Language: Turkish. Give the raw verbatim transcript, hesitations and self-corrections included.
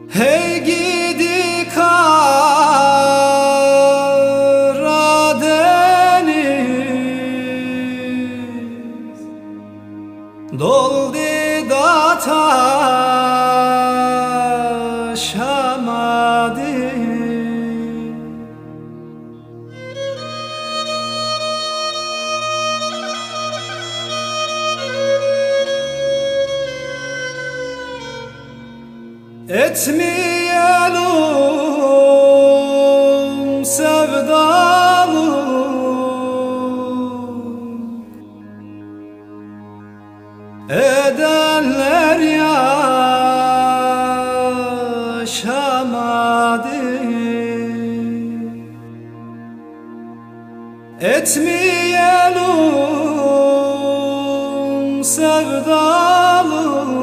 Hey gidi Karadeniz, doldu da taşamadı. Etmeyelim sevdalık, edenler yaşamadı. Etmeyelim sevdalık,